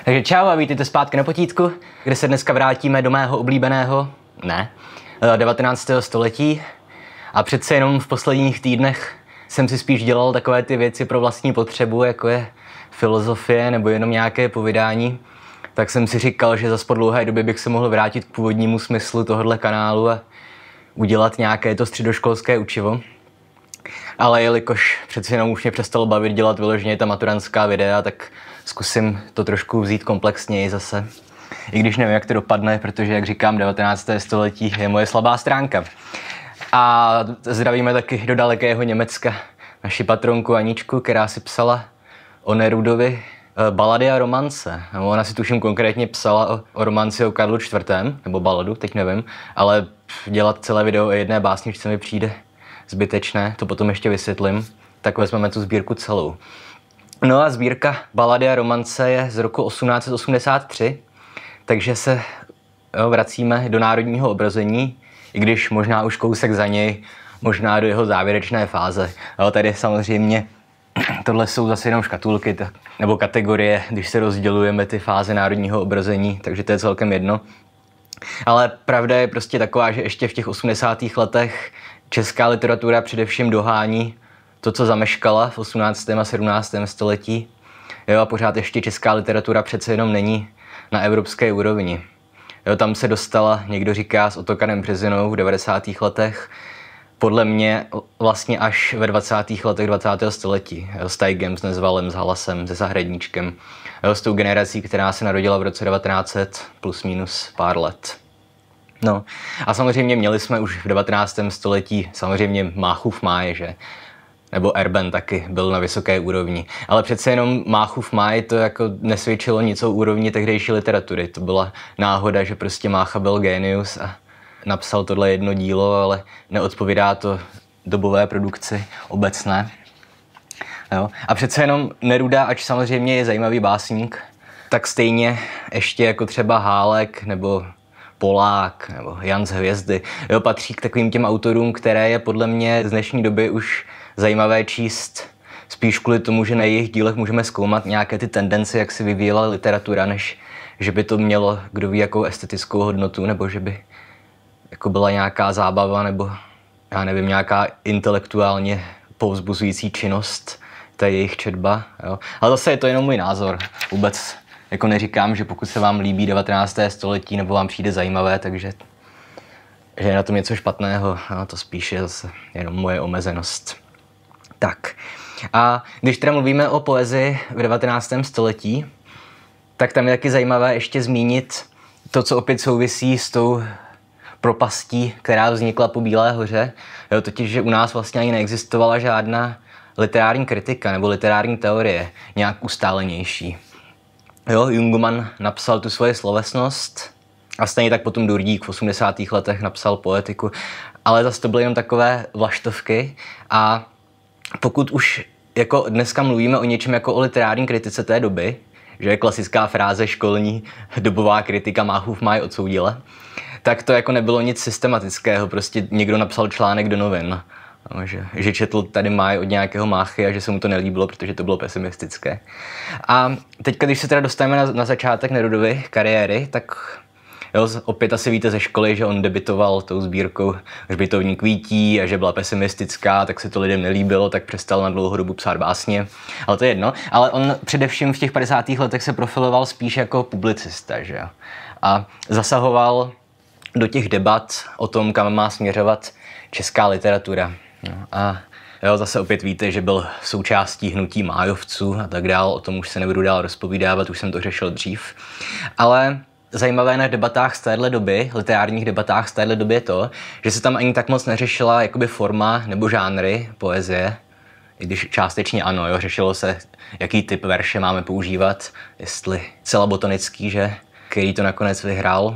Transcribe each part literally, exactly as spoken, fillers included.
Takže čau a vítejte zpátky na potítku, kde se dneska vrátíme do mého oblíbeného, ne, devatenáctého století. A přece jenom v posledních týdnech jsem si spíš dělal takové ty věci pro vlastní potřebu, jako je filozofie nebo jenom nějaké povídání. Tak jsem si říkal, že zas po dlouhé době bych se mohl vrátit k původnímu smyslu tohohle kanálu a udělat nějaké to středoškolské učivo. Ale jelikož přeci jenom už mě přestalo bavit dělat vyloženě ta maturantská videa, tak zkusím to trošku vzít komplexněji zase. I když nevím, jak to dopadne, protože, jak říkám, devatenácté století je moje slabá stránka. A zdravíme taky do dalekého Německa naši patronku Aničku, která si psala o Nerudovi balady a romance. Ona si tuším konkrétně psala o, o romanci o Karlu čtvrtém, nebo baladu, teď nevím, ale dělat celé video o jedné básničce mi přijde zbytečné, to potom ještě vysvětlím, tak vezmeme tu sbírku celou. No a sbírka balady a romance je z roku osmnáct set osmdesát tři, takže se jo, vracíme do národního obrození, i když možná už kousek za něj, možná do jeho závěrečné fáze. Jo, tady samozřejmě tohle jsou zase jenom škatulky nebo kategorie, když se rozdělujeme ty fáze národního obrození, takže to je celkem jedno. Ale pravda je prostě taková, že ještě v těch osmdesátých letech česká literatura především dohání to, co zameškala v osmnáctém a sedmnáctém století. Jo, a pořád ještě česká literatura přece jenom není na evropské úrovni. Jo, tam se dostala, někdo říká, s Otokarem Březinou v devadesátých letech, podle mě vlastně až ve dvacátých letech dvacátého století. Jo, s Tajgem, s Nezvalem, s Halasem, se Zahradníčkem. Jo, s tou generací, která se narodila v roce devatenáct set plus minus pár let. No a samozřejmě měli jsme už v devatenáctém století samozřejmě Máchův máj, že? Nebo Erben taky byl na vysoké úrovni. Ale přece jenom Máchův máj to jako nesvědčilo nic o úrovni tehdejší literatury. To byla náhoda, že prostě Mácha byl génius a napsal tohle jedno dílo, ale neodpovídá to dobové produkci obecné. Jo. A přece jenom Neruda, ač samozřejmě je zajímavý básník, tak stejně ještě jako třeba Hálek nebo Polák nebo Jan z Hvězdy, jo, patří k takovým těm autorům, které je podle mě z dnešní doby už zajímavé číst. Spíš kvůli tomu, že na jejich dílech můžeme zkoumat nějaké ty tendence, jak se vyvíjela literatura, než že by to mělo kdo ví jakou estetickou hodnotu, nebo že by jako byla nějaká zábava, nebo já nevím, nějaká intelektuálně povzbuzující činnost, ta jejich četba. Jo. Ale zase je to jenom můj názor. Vůbec jako neříkám, že pokud se vám líbí devatenácté století nebo vám přijde zajímavé, takže že je na tom něco špatného. No, to spíš je zase jenom moje omezenost. Tak. A když teda mluvíme o poezii v devatenáctém století, tak tam je taky zajímavé ještě zmínit to, co opět souvisí s tou propastí, která vznikla po Bílé hoře. Jo, totiž, že u nás vlastně ani neexistovala žádná literární kritika nebo literární teorie, nějak ustálenější. Jo, Jungmann napsal tu svoji slovesnost a stejně tak potom Durdík v osmdesátých letech napsal poetiku, ale zase to byly jenom takové vlaštovky a pokud už jako dneska mluvíme o něčem jako o literární kritice té doby, že je klasická fráze školní dobová kritika Máchův máj odsoudila, tak to jako nebylo nic systematického, prostě někdo napsal článek do novin, že, že četl tady máj od nějakého Máchy a že se mu to nelíbilo, protože to bylo pesimistické. A teďka, když se teda dostaneme na, na začátek Nerudovy kariéry, tak jo, opět asi víte ze školy, že on debitoval tou sbírkou Hřbitovník Vítí a že byla pesimistická, tak se to lidem nelíbilo, tak přestal na dlouhou dobu psát básně. Ale to je jedno. Ale on především v těch padesátých letech se profiloval spíš jako publicista, že jo. A zasahoval do těch debat o tom, kam má směřovat česká literatura. No, a jo, zase opět víte, že byl součástí hnutí májovců a tak dál, o tom už se nebudu dál rozpovídávat, už jsem to řešil dřív. Ale zajímavé na debatách z téhle doby, literárních debatách z téhle doby je to, že se tam ani tak moc neřešila jakoby forma nebo žánry poezie, i když částečně ano, jo, řešilo se, jaký typ verše máme používat, jestli celabotonický, že, který to nakonec vyhrál,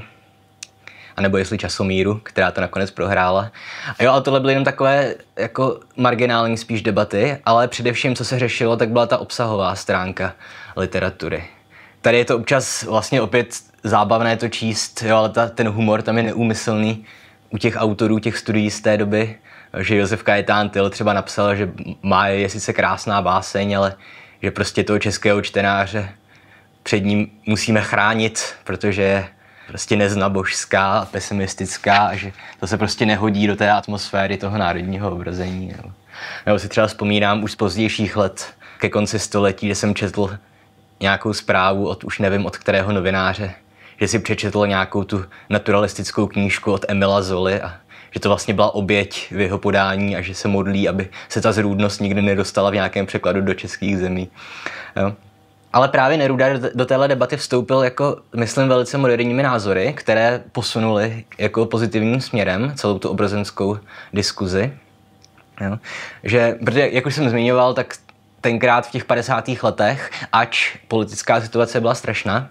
anebo jestli Časomíru, která to nakonec prohrála. A jo, ale tohle byly jenom takové jako marginální spíš debaty, ale především, co se řešilo, tak byla ta obsahová stránka literatury. Tady je to občas vlastně opět zábavné to číst, jo, ale ta, ten humor tam je neúmyslný u těch autorů, těch studií z té doby, že Josef Kajetán Tyl třeba napsal, že Máje je sice krásná báseň, ale že prostě toho českého čtenáře před ním musíme chránit, protože je prostě neznabožská a pesimistická a že to se prostě nehodí do té atmosféry toho národního obrození. Nebo, nebo si třeba vzpomínám už z pozdějších let ke konci století, kde jsem četl nějakou zprávu od už nevím od kterého novináře, že si přečetl nějakou tu naturalistickou knížku od Emila Zoly a že to vlastně byla oběť v jeho podání a že se modlí, aby se ta zrůdnost nikdy nedostala v nějakém překladu do českých zemí. Jo. Ale právě Neruda do téhle debaty vstoupil jako, myslím, velice moderními názory, které posunuly jako pozitivním směrem celou tu obrozenskou diskuzi. Jo. Že, protože, jak už jsem zmiňoval, tak tenkrát v těch padesátých letech, ač politická situace byla strašná,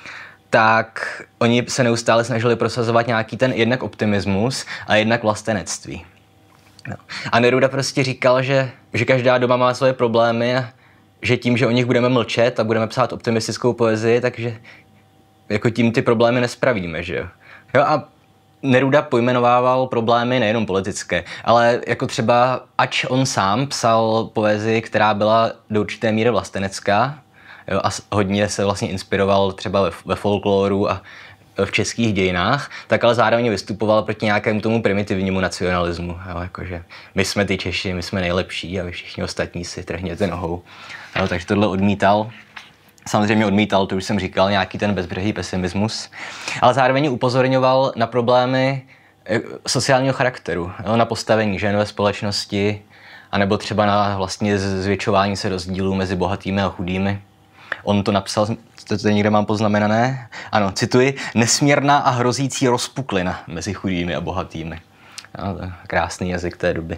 tak oni se neustále snažili prosazovat nějaký ten jednak optimismus a jednak vlastenectví. No. A Neruda prostě říkal, že, že každá doba má svoje problémy a že tím, že o nich budeme mlčet a budeme psát optimistickou poezii, takže jako tím ty problémy nespravíme, že jo. Jo a Neruda pojmenovával problémy nejenom politické, ale jako třeba, ač on sám psal poezii, která byla do určité míry vlastenecká, jo, a hodně se vlastně inspiroval třeba ve, ve folkloru a v českých dějinách, tak ale zároveň vystupoval proti nějakému tomu primitivnímu nacionalismu. Jo, jakože my jsme ty Češi, my jsme nejlepší a vy všichni ostatní si trhněte nohou. Jo, takže tohle odmítal. Samozřejmě odmítal, to už jsem říkal, nějaký ten bezbřehý pesimismus, ale zároveň upozorňoval na problémy sociálního charakteru, jo, na postavení žen ve společnosti, anebo třeba na vlastně zvětšování se rozdílů mezi bohatými a chudými. On to napsal, to tady někde mám poznamenané, ano, cituji, nesmírná a hrozící rozpuklina mezi chudými a bohatými. No, to je krásný jazyk té doby.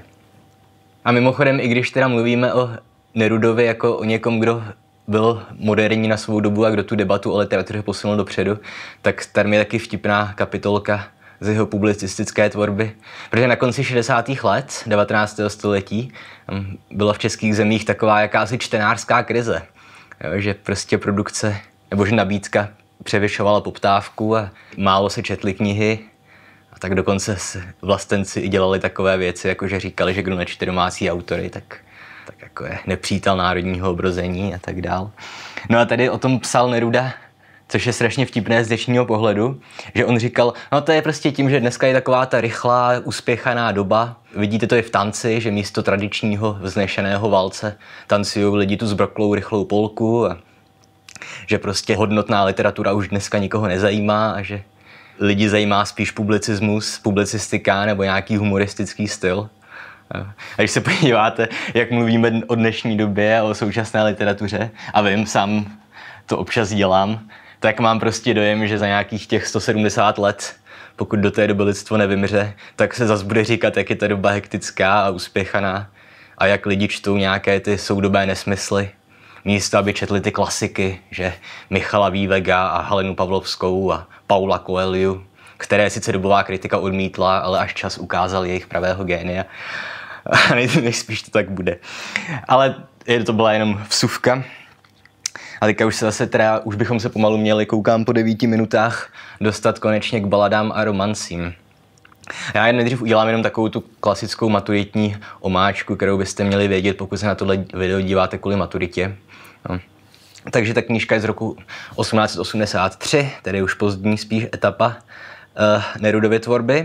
A mimochodem, i když teda mluvíme o Nerudovi jako o někom, kdo byl moderní na svou dobu a kdo tu debatu o literatuře posunul dopředu, tak tady je taky vtipná kapitolka z jeho publicistické tvorby. Protože na konci šedesátých let devatenáctého století byla v českých zemích taková jakási čtenářská krize. Jo, že prostě produkce, nebo že nabídka převyšovala poptávku a málo se četly knihy. A tak dokonce vlastenci i dělali takové věci, jako že říkali, že kdo nečte domácí autory, tak, tak jako je nepřítel národního obrození a tak dál. No a tady o tom psal Neruda, což je strašně vtipné z dnešního pohledu, že on říkal, no to je prostě tím, že dneska je taková ta rychlá, uspěchaná doba. Vidíte to i v tanci, že místo tradičního vznešeného valce tancují lidi tu zbroklou rychlou polku a že prostě hodnotná literatura už dneska nikoho nezajímá a že lidi zajímá spíš publicismus, publicistika nebo nějaký humoristický styl. A když se podíváte, jak mluvíme o dnešní době a o současné literatuře, a vím, sám to občas dělám, tak mám prostě dojem, že za nějakých těch sto sedmdesát let, pokud do té doby lidstvo nevymře, tak se zas bude říkat, jak je ta doba hektická a uspěchaná a jak lidi čtou nějaké ty soudobé nesmysly. Místo, aby četli ty klasiky, že Michala Vývega a Helenu Pavlovskou a Paula Coelho, které sice dobová kritika odmítla, ale až čas ukázal jejich pravého génia. A nejspíš to tak bude. Ale to byla jenom vsuvka. A teďka už se zase teda, už bychom se pomalu měli, koukám po devíti minutách, dostat konečně k baladám a romancím. Já jen nejdřív udělám jenom takovou tu klasickou maturitní omáčku, kterou byste měli vědět, pokud se na tohle video díváte kvůli maturitě. No. Takže ta knížka je z roku osmnáct set osmdesát tři, tedy už pozdní spíš etapa uh, Nerudovy tvorby.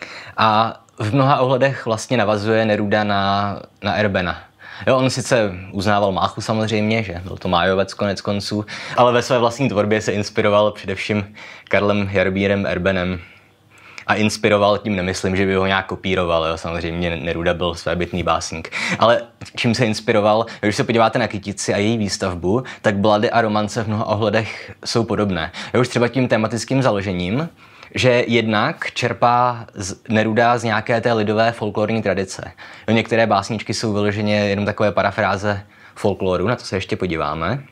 A v mnoha ohledech vlastně navazuje Neruda na, na Erbena. Jo, on sice uznával Máchu samozřejmě, že byl to májovec konec konců, ale ve své vlastní tvorbě se inspiroval především Karlem Jarbírem Erbenem. A inspiroval, tím nemyslím, že by ho nějak kopíroval, jo, samozřejmě Neruda byl svébytný básník. Ale čím se inspiroval, když se podíváte na Kytici a její výstavbu, tak balady a romance v mnoha ohledech jsou podobné. Jo, už třeba tím tematickým založením, že jednak čerpá z Neruda z nějaké té lidové folklorní tradice. Jo, některé básničky jsou vyloženě jenom takové parafráze folkloru, na to se ještě podíváme.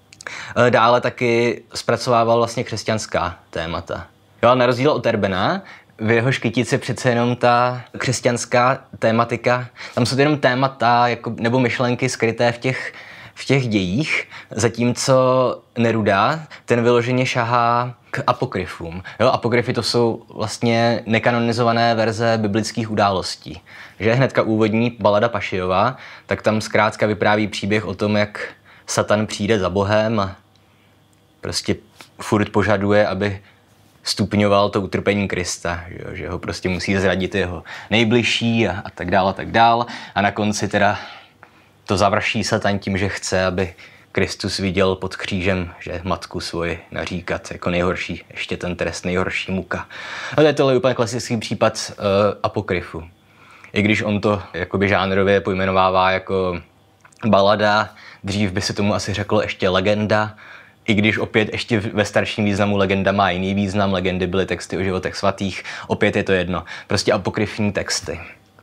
Dále taky zpracovával vlastně křesťanská témata. Jo, ale na rozdíl od Erbena, v jeho Kytici přece jenom ta křesťanská tématika, tam jsou to jenom témata jako, nebo myšlenky skryté v těch, v těch dějích, zatímco Neruda, ten vyloženě šahá k apokryfům. Jo, apokryfy to jsou vlastně nekanonizované verze biblických událostí. Že hnedka úvodní balada Pašijova, tak tam zkrátka vypráví příběh o tom, jak Satan přijde za Bohem a prostě furt požaduje, aby stupňoval to utrpení Krista, že, jo? Že ho prostě musí zradit jeho nejbližší a, a tak dál a tak dál. A na konci teda to završí Satan tím, že chce, aby Kristus viděl pod křížem, že matku svoji naříkat jako nejhorší, ještě ten trest, nejhorší muka. A to je tohle úplně klasický případ uh, apokryfu. I když on to jakoby žánrově pojmenovává jako balada, dřív by se tomu asi řeklo ještě legenda, i když opět ještě ve starším významu legenda má jiný význam, legendy byly texty o životech svatých, opět je to jedno, prostě apokryfní texty.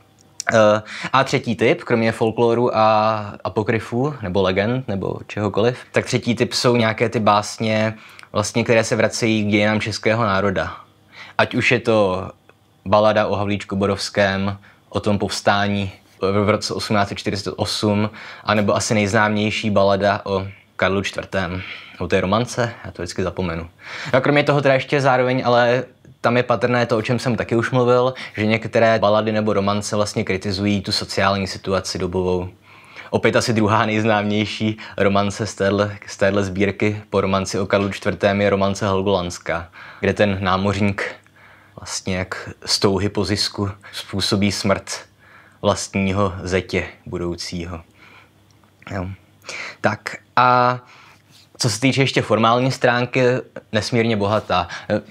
Uh, a třetí typ, kromě folkloru a apokryfů, nebo legend, nebo čehokoliv, tak třetí typ jsou nějaké ty básně, vlastně, které se vracejí k dějinám českého národa. Ať už je to balada o Havlíčku Borovském, o tom povstání v roce osmnáct set čtyřicet osm, anebo asi nejznámější balada o Karlu čtvrtém. O té romance, já to vždycky zapomenu. A kromě toho teda ještě zároveň, ale tam je patrné to, o čem jsem taky už mluvil, že některé balady nebo romance vlastně kritizují tu sociální situaci dobovou. Opět asi druhá nejznámější romance z téhle, z téhle sbírky po romanci o Karlu čtvrtém je romance Helgolanská, kde ten námořník vlastně jak z touhy po zisku způsobí smrt vlastního zetě budoucího. Jo. Tak a co se týče ještě formální stránky, nesmírně bohatá.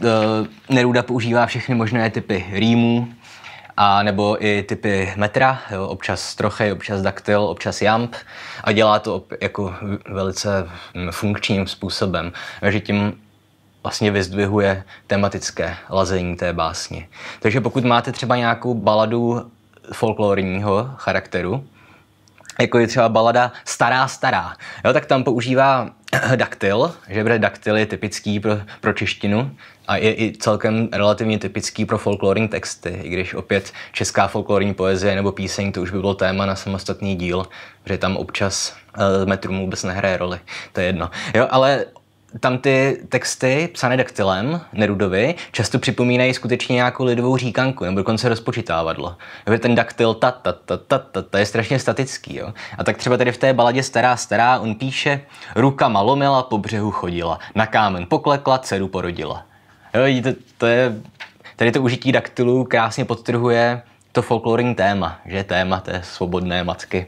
Neruda používá všechny možné typy rýmů, a nebo i typy metra, jo, občas trochej, občas daktyl, občas jamb, a dělá to jako velice funkčním způsobem, že tím vlastně vyzdvihuje tematické lazení té básně. Takže pokud máte třeba nějakou baladu folklorního charakteru, jako je třeba balada Stará stará, jo, tak tam používá daktyl, že daktyl je typický pro, pro češtinu a je i celkem relativně typický pro folklorní texty, i když opět česká folklorní poezie nebo píseň, to už by bylo téma na samostatný díl, že tam občas uh, metrum vůbec nehraje roli, to je jedno. Jo, ale tam ty texty psané daktylem, Nerudovi, často připomínají skutečně nějakou lidovou říkanku, nebo dokonce rozpočítávadlo. Ten daktyl ta, ta, ta, ta, ta, ta je strašně statický. Jo? A tak třeba tady v té baladě Stará stará on píše: ruka malomila, po břehu chodila, na kámen poklekla, dceru porodila. Jo, to, to je, tady to užití daktylu krásně podtrhuje to folklorní téma, že téma té svobodné matky.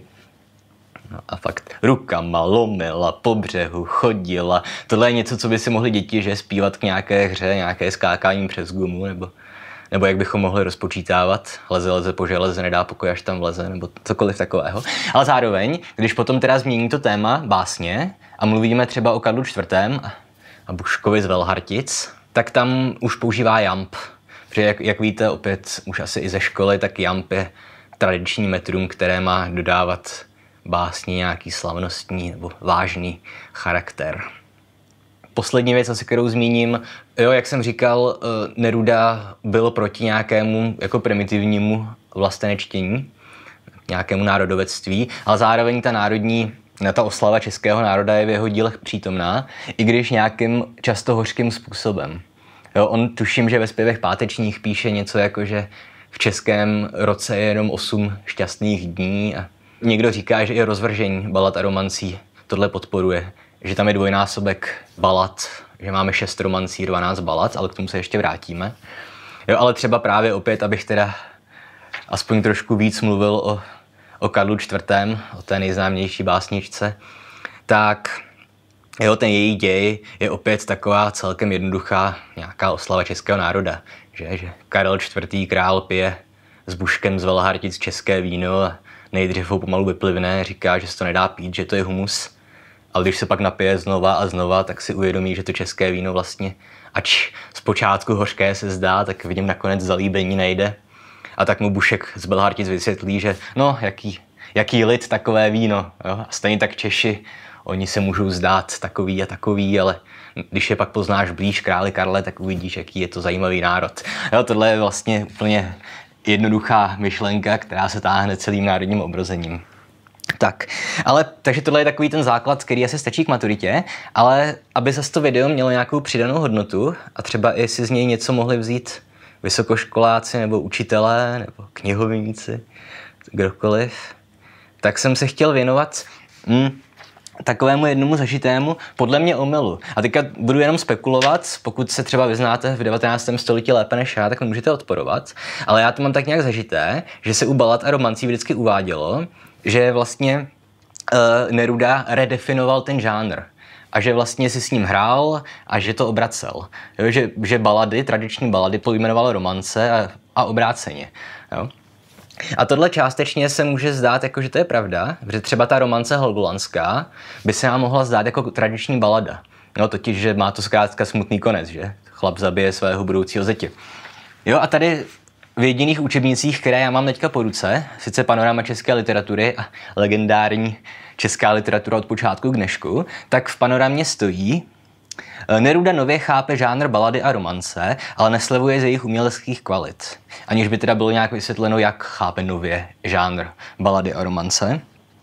No a fakt, ruka malomila, po břehu chodila. Tohle je něco, co by si mohli děti že zpívat k nějaké hře, nějaké skákání přes gumu, nebo, nebo jak bychom mohli rozpočítávat. Leze, leze po železe, nedá pokoj, až tam vleze, nebo cokoliv takového. Ale zároveň, když potom teda změní to téma básně a mluvíme třeba o Karlu čtvrtém a Buškovi z Velhartic, tak tam už používá jamb. Protože jak, jak víte, opět už asi i ze školy, tak jamb je tradiční metrum, které má dodávat básni nějaký slavnostní nebo vážný charakter. Poslední věc, asi kterou zmíním, jo, jak jsem říkal, Neruda byl proti nějakému jako primitivnímu vlastenečtění, nějakému národovectví, ale zároveň ta národní, ta oslava českého národa je v jeho dílech přítomná, i když nějakým často hořkým způsobem. Jo, on tuším, že ve zpěvech pátečních píše něco jako, že v českém roce je jenom osm šťastných dní a někdo říká, že i rozvržení balad a romancí tohle podporuje, že tam je dvojnásobek balad, že máme šest romancí, dvanáct balad, ale k tomu se ještě vrátíme. Jo, ale třeba právě opět, abych teda aspoň trošku víc mluvil o, o Karlu čtvrtém, o té nejznámější básničce, tak jo, ten její děj je opět taková celkem jednoduchá nějaká oslava českého národa, že, že Karel čtvrtý král pije s Buškem z Velhartic české víno a nejdřív ho pomalu vyplivne, říká, že se to nedá pít, že to je humus. Ale když se pak napije znova a znova, tak si uvědomí, že to české víno vlastně, ač zpočátku hořké se zdá, tak vidím nakonec zalíbení nejde. A tak mu Bušek z Velhartic vysvětlí, že no, jaký, jaký lid, takové víno. Jo? A stejně tak Češi, oni se můžou zdát takový a takový, ale když je pak poznáš blíž králi Karle, tak uvidíš, jaký je to zajímavý národ. Jo, tohle je vlastně úplně jednoduchá myšlenka, která se táhne celým národním obrozením. Tak, ale takže tohle je takový ten základ, který asi stačí k maturitě, ale aby zase to video mělo nějakou přidanou hodnotu a třeba i si z něj něco mohli vzít vysokoškoláci nebo učitelé nebo knihovníci, kdokoliv, tak jsem se chtěl věnovat hm, takovému jednomu zažitému, podle mě omylu. A teďka budu jenom spekulovat, pokud se třeba vyznáte v devatenáctém století lépe než já, tak mi můžete odporovat. Ale já to mám tak nějak zažité, že se u balad a romancí vždycky uvádělo, že vlastně uh, Neruda redefinoval ten žánr. A že vlastně si s ním hrál a že to obracel. Jo, že, že balady, tradiční balady pojmenoval romance a, a obráceně. Jo. A tohle částečně se může zdát, jako, že to je pravda, že třeba ta romance helgolanská by se nám mohla zdát jako tradiční balada. No, totiž, že má to zkrátka smutný konec, že chlap zabije svého budoucího zetě. Jo, a tady v jediných učebnicích, které já mám teďka po ruce, sice Panorama české literatury a legendární česká literatura od počátku k dnešku, tak v panoramě stojí: Neruda nově chápe žánr balady a romance, ale neslevuje z jejich uměleckých kvalit. Aniž by teda bylo nějak vysvětleno, jak chápe nově žánr balady a romance.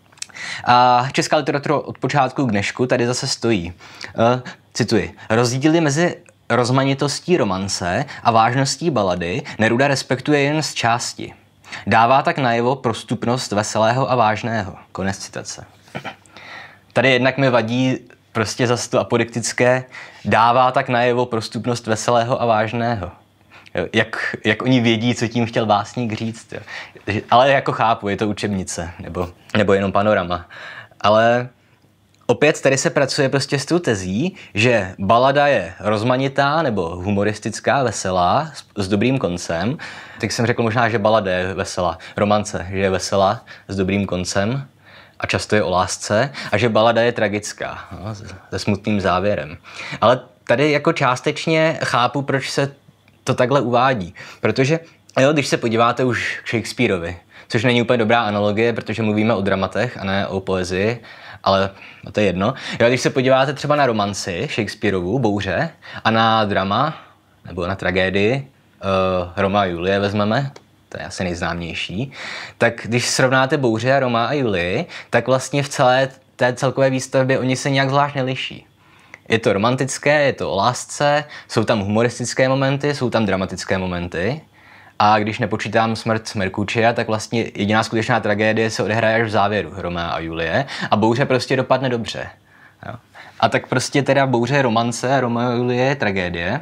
A česká literatura od počátku k dnešku tady zase stojí. Uh, cituji. Rozdíly mezi rozmanitostí romance a vážností balady Neruda respektuje jen z části. Dává tak najevo prostupnost veselého a vážného. Konec citace. Tady jednak mi vadí prostě zase to apodiktické, dává tak najevo prostupnost veselého a vážného. Jak, jak oni vědí, co tím chtěl básník říct. Jo. Ale jako chápu, je to učebnice, nebo, nebo jenom panorama. Ale opět tady se pracuje prostě s tou tezí, že balada je rozmanitá nebo humoristická, veselá, s, s dobrým koncem. Tak jsem řekl možná, že balada je veselá, romance, že je veselá, s dobrým koncem a často je o lásce, a že balada je tragická, no, se smutným závěrem. Ale tady jako částečně chápu, proč se to takhle uvádí. Protože, jo, když se podíváte už k Shakespeareovi, což není úplně dobrá analogie, protože mluvíme o dramatech a ne o poezii, ale no to je jedno. Jo, když se podíváte třeba na romanci Shakespeareovu, Bouře, a na drama, nebo na tragédii uh, Roma a Julie vezmeme, to je asi nejznámější, tak když srovnáte Bouře a Roma a Julii, tak vlastně v celé té celkové výstavbě oni se nějak zvlášť neliší. Je to romantické, je to o lásce, jsou tam humoristické momenty, jsou tam dramatické momenty. A když nepočítám smrt Merkučia, tak vlastně jediná skutečná tragédie se odehraje až v závěru Romea a Julie a Bouře prostě dopadne dobře. Jo. A tak prostě teda Bouře je romance a Romeo a Julie je tragédie.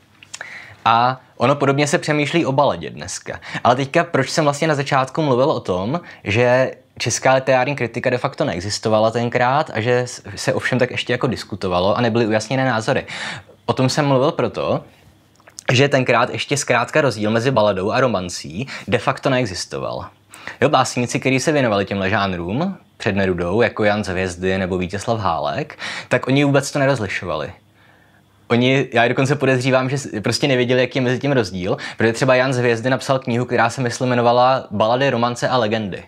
A ono podobně se přemýšlí o baladě dneska. Ale teďka, proč jsem vlastně na začátku mluvil o tom, že česká literární kritika de facto neexistovala tenkrát a že se ovšem tak ještě jako diskutovalo a nebyly ujasněné názory. O tom jsem mluvil proto, že tenkrát ještě zkrátka rozdíl mezi baladou a romancí de facto neexistoval. Jo, básníci, kteří se věnovali těmhle žánrům před Nerudou, jako Jan z Hvězdy nebo Vítězslav Hálek, tak oni vůbec to nerozlišovali. Oni, já dokonce podezřívám, že prostě nevěděli, jaký je mezi tím rozdíl, protože třeba Jan z Hvězdy napsal knihu, která se myslím jmenovala Balady, romance a legendy.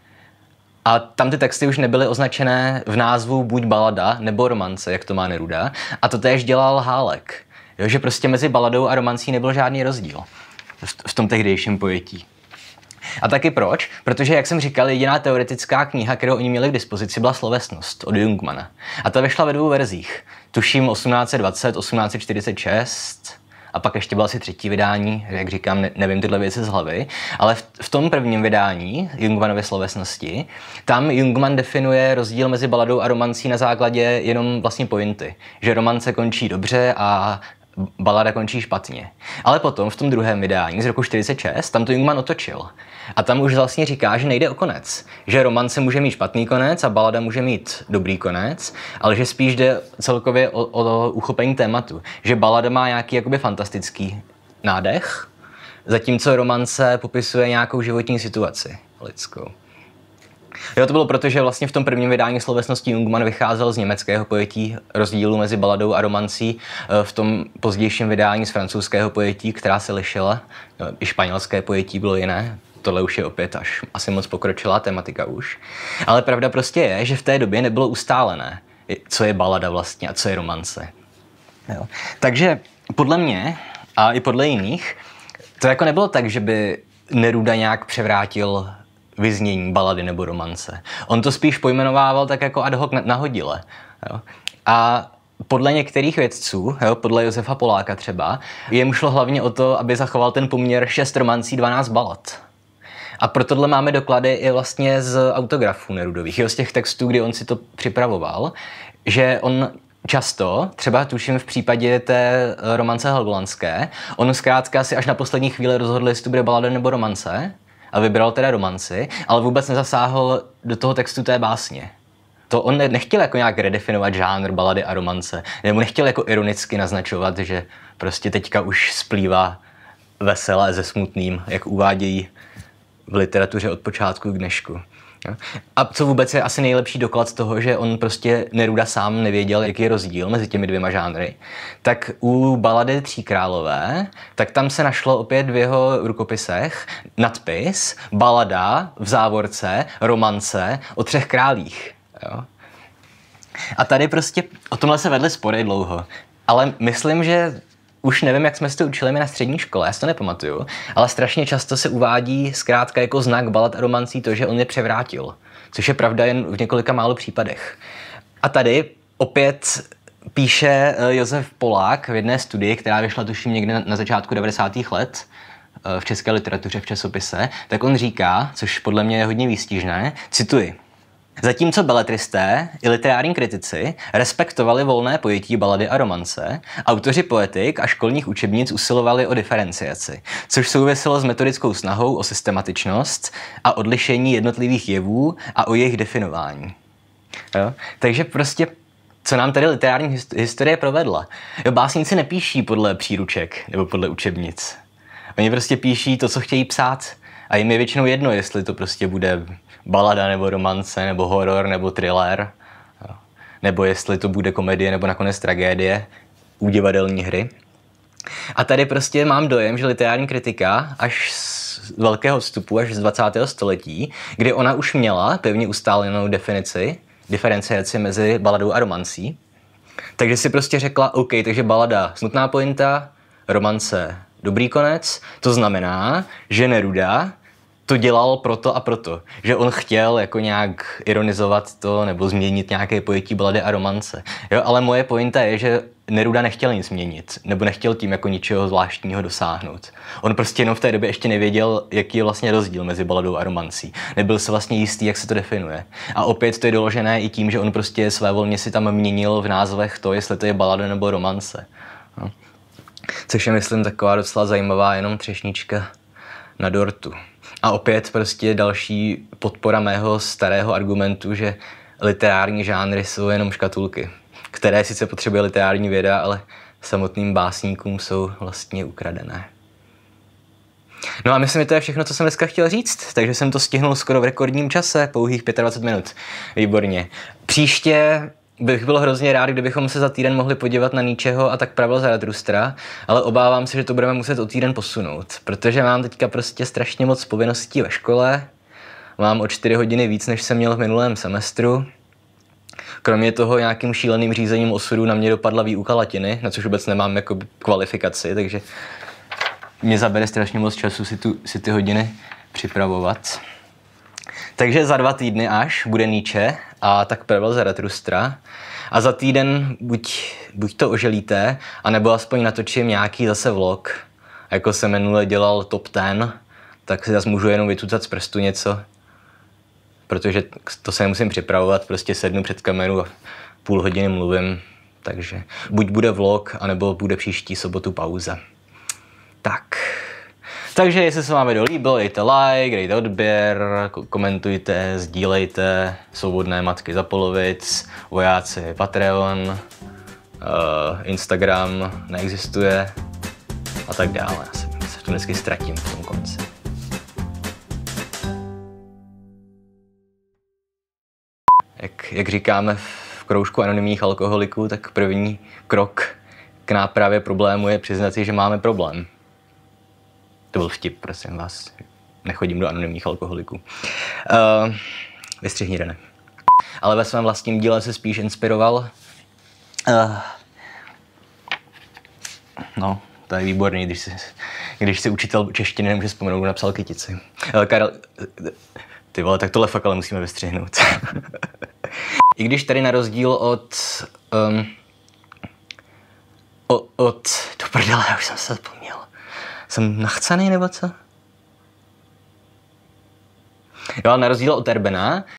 A tam ty texty už nebyly označené v názvu buď balada nebo romance, jak to má Neruda, a to též dělal Hálek. Jo, že prostě mezi baladou a romancí nebyl žádný rozdíl v tom tehdejším pojetí. A taky proč? Protože, jak jsem říkal, jediná teoretická kniha, kterou oni měli k dispozici, byla Slovesnost od Jungmanna. A ta vyšla ve dvou verzích. Tuším osmnáct set dvacet, osmnáct set čtyřicet šest a pak ještě bylo asi třetí vydání, jak říkám, ne, nevím tyhle věci z hlavy. Ale v, v tom prvním vydání Jungmannovy Slovesnosti, tam Jungmann definuje rozdíl mezi baladou a romancí na základě jenom vlastně pointy. Že romance končí dobře a balada končí špatně. Ale potom v tom druhém vydání z roku čtyřicet šest tam to Jungmann otočil. A tam už vlastně říká, že nejde o konec. Že romance může mít špatný konec a balada může mít dobrý konec, ale že spíš jde celkově o, o uchopení tématu. Že balada má nějaký jakoby fantastický nádech, zatímco romance popisuje nějakou životní situaci lidskou. Jo, to bylo proto, že vlastně v tom prvním vydání Slovesnosti Jungmann vycházel z německého pojetí rozdílu mezi baladou a romancí, v tom pozdějším vydání z francouzského pojetí, která se lišila, i španělské pojetí bylo jiné, tohle už je opět až asi moc pokročilá tematika už. Ale pravda prostě je, že v té době nebylo ustálené, co je balada vlastně a co je romance. Jo. Takže podle mě a i podle jiných, to jako nebylo tak, že by Neruda nějak převrátil vyznění balady nebo romance. On to spíš pojmenovával tak jako ad hoc nahodile. Jo. A podle některých vědců, jo, podle Josefa Poláka třeba, jemu šlo hlavně o to, aby zachoval ten poměr šest romancí, dvanáct balad. A pro tohle máme doklady i vlastně z autografů Nerudových, jo, z těch textů, kdy on si to připravoval, že on často, třeba tuším v případě té romance helgolandské, on zkrátka si až na poslední chvíli rozhodl, jestli to bude balada nebo romance, a vybral teda romanci, ale vůbec nezasáhl do toho textu té básně. To on nechtěl jako nějak redefinovat žánr balady a romance, nebo nechtěl jako ironicky naznačovat, že prostě teďka už splývá veselé se smutným, jak uvádějí v literatuře od počátku k dnešku. A co vůbec je asi nejlepší doklad toho, že on prostě Neruda sám nevěděl, jaký je rozdíl mezi těmi dvěma žánry, tak u balady Tří králové, tak tam se našlo opět v jeho rukopisech nadpis balada v závorce romance o třech králích. Jo? A tady prostě o tomhle se vedly spory dlouho, ale myslím, že už nevím, jak jsme si to učili my na střední škole, já si to nepamatuju, ale strašně často se uvádí zkrátka jako znak balad a romancí to, že on je převrátil, což je pravda jen v několika málo případech. A tady opět píše Josef Polák v jedné studii, která vyšla tuším někde na začátku devadesátých let v české literatuře v časopise, tak on říká, což podle mě je hodně výstižné, cituji: Zatímco beletristé i literární kritici respektovali volné pojetí balady a romance, autoři poetik a školních učebnic usilovali o diferenciaci, což souviselo s metodickou snahou o systematičnost a odlišení jednotlivých jevů a o jejich definování. Jo? Takže prostě, co nám tady literární historie provedla? Jo, básníci nepíší podle příruček nebo podle učebnic. Oni prostě píší to, co chtějí psát. A jim je většinou jedno, jestli to prostě bude balada nebo romance, nebo horor, nebo thriller, jo. Nebo jestli to bude komedie, nebo nakonec tragédie u divadelní hry. A tady prostě mám dojem, že literární kritika až z velkého vstupu, až z dvacátého století, kdy ona už měla pevně ustálenou definici, diferenciaci mezi baladou a romancí, takže si prostě řekla, OK, takže balada smutná pointa, romance dobrý konec, to znamená, že Neruda to dělal proto a proto, že on chtěl jako nějak ironizovat to nebo změnit nějaké pojetí balady a romance. Jo, ale moje pointa je, že Neruda nechtěl nic změnit, nebo nechtěl tím jako ničeho zvláštního dosáhnout. On prostě jenom v té době ještě nevěděl, jaký je vlastně rozdíl mezi baladou a romancí. Nebyl se vlastně jistý, jak se to definuje. A opět to je doložené i tím, že on prostě svévolně si tam měnil v názvech to, jestli to je balada nebo romance. No. Což je, myslím, taková docela zajímavá jenom třešnička na dortu. A opět prostě další podpora mého starého argumentu, že literární žánry jsou jenom škatulky, které sice potřebuje literární věda, ale samotným básníkům jsou vlastně ukradené. No a myslím, že to je všechno, co jsem dneska chtěl říct, takže jsem to stihnul skoro v rekordním čase, pouhých dvacet pět minut. Výborně. Příště bych byl hrozně rád, kdybychom se za týden mohli podívat na Nietzscheho a tak pravil Zarathustra, ale obávám se, že to budeme muset o týden posunout, protože mám teďka prostě strašně moc povinností ve škole, mám o čtyři hodiny víc, než jsem měl v minulém semestru. Kromě toho nějakým šíleným řízením osudu na mě dopadla výuka latiny, na což vůbec nemám jako kvalifikaci, takže mě zabere strašně moc času si, tu, si ty hodiny připravovat. Takže za dva týdny až bude Nietzsche a tak pravil Zarathustra. A za týden buď, buď to oželíte, anebo aspoň natočím nějaký zase vlog. Jako jsem minule dělal top ten, tak si zase můžu jenom vytucat z prstu něco. Protože to se nemusím připravovat, prostě sednu před kameru a půl hodiny mluvím. Takže buď bude vlog, anebo bude příští sobotu pauza. Tak. Takže jestli se vám video líbilo, dejte like, dejte odběr, komentujte, sdílejte, svobodné matky za polovic, vojáci Patreon, uh, Instagram neexistuje a tak dále. Já se, se v tom vždycky ztratím v tom konci. Jak, jak říkáme v kroužku anonymních alkoholiků, tak první krok k nápravě problému je přiznat si, že máme problém. To byl vtip, prosím vás. Nechodím do anonymních alkoholiků. Uh, vystřihni, Ale ve svém vlastním díle se spíš inspiroval. Uh, no, to je výborný, když si, když si učitel češtiny nemůže vzpomenout, kdo napsal kytici. Uh, Karel... Ty vole, tak tohle fakt ale musíme vystřihnout. I když tady na rozdíl od... Um, od... od do prdele, já už jsem se zapomněl. Jsem nachcaný nebo co? Jo, na rozdíl od Erbena